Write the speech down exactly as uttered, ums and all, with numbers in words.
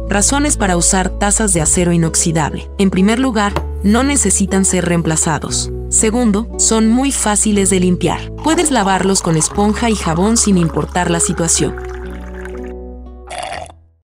Razones para usar tazas de acero inoxidable. En primer lugar, no necesitan ser reemplazados. Segundo, son muy fáciles de limpiar. Puedes lavarlos con esponja y jabón sin importar la situación.